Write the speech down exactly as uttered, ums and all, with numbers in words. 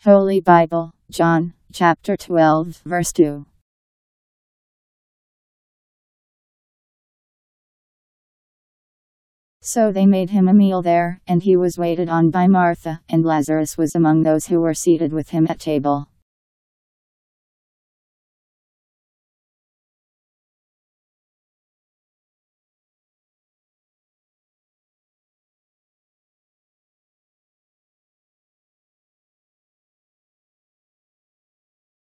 Holy Bible, John, chapter twelve, verse two. So they made him a meal there, and he was waited on by Martha, and Lazarus was among those who were seated with him at table.